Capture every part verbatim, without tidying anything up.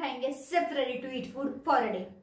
खाएंगे सिर्फ ready to eat food for a day.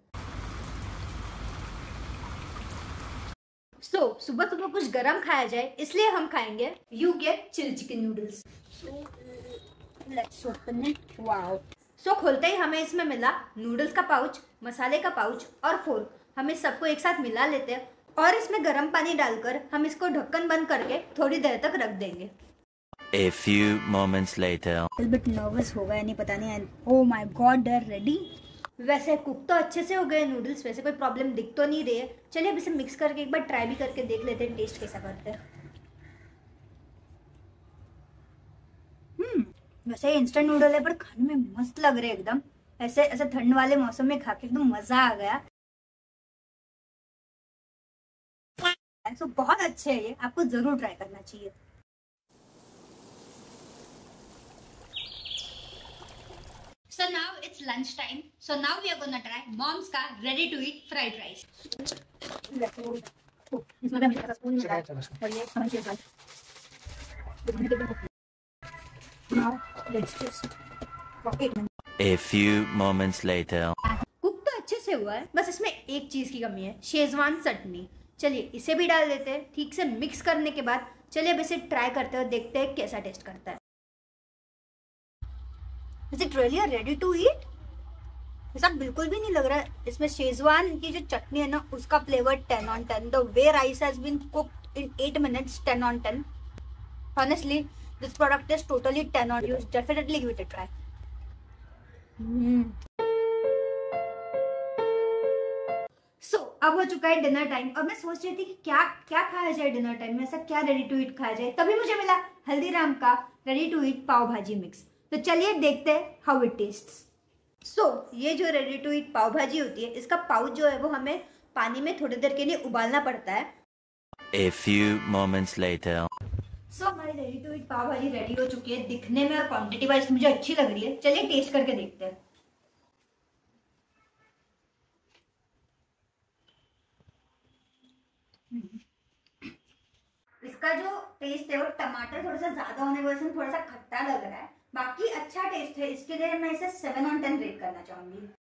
So सुबह सुबह कुछ गरम खाया जाए, इसलिए हम खाएंगे you get chilli chicken noodles. Let's open it. Wow. So खोलते ही हमें इसमें मिला नूडल्स का पाउच, मसाले का पाउच और फोर्क। हम इस सबको एक साथ मिला लेते हैं और इसमें गर्म पानी डालकर हम इसको ढक्कन बंद करके थोड़ी देर तक रख देंगे। A few moments later. A bit nervous हो गया, नहीं पता नहीं। Oh my God, they're ready। वैसे कुक तो अच्छे से हो गए नूडल्स, वैसे कोई प्रॉब्लम दिख तो नहीं रही है। चलिए अब इसे मिक्स करके एक बार ट्राई भी करके देख लेते हैं टेस्ट कैसा करते हैं। हम्म वैसे इंस्टेंट नूडल है पर खाने में मस्त लग रहे हैं एकदम। ऐसे ऐसे ठंड वाले मौसम में खा के एकदम मजा आ गया। तो बहुत अच्छे है ये, आपको जरूर ट्राई करना चाहिए। So now it's lunch time. So now we are gonna try mom's का ready to eat fried rice. इसमें भी हमें स्पून मिला है और ये हमें चाहिए। Now let's just cook it. A few moments later. Cook तो अच्छे से हुआ है, बस इसमें एक चीज की कमी है, शेजवान चटनी। चलिए इसे भी डाल देते हैं। ठीक से मिक्स करने के बाद चलिए अब इसे ट्राई करते हैं और देखते हैं कैसा टेस्ट करता है। Is it really ready to eat? ऐसा बिल्कुल भी नहीं लग रहा है। इसमें शेजवान की जो चटनी है ना, उसका flavour ten on ten. The way rice has been cooked in eight minutes, ten on ten. Honestly, this product is totally ten on you. Definitely give it a try. Hmm. So, अब हो चुका है dinner time और मैं सोच रही थी कि क्या क्या खाया जाए डिनर टाइम में, ऐसा क्या रेडी टू ईट खाया जाए। तभी मुझे मिला हल्दीराम का रेडी टू ईट पाव भाजी मिक्स। तो चलिए देखते हैं हाउ इट टेस्ट्स। सो ये जो रेडी टू ईट पाव भाजी होती है, इसका पाउच जो है वो हमें पानी में थोड़ी देर के लिए उबालना पड़ता है। A few moments later. So so, हमारी ready to eat pav bhaji ready हो चुकी है। दिखने में और क्वांटिटी वाइज मुझे अच्छी लग रही है। चलिए टेस्ट करके देखते हैं। इसका जो टेस्ट है वो टमाटर थोड़ा सा ज्यादा होने की वजह से थोड़ा सा खट्टा लग रहा है। बाकी अच्छा टेस्ट है। इसके लिए मैं इसे सेवन ऑन टेन रेट करना चाहूंगी।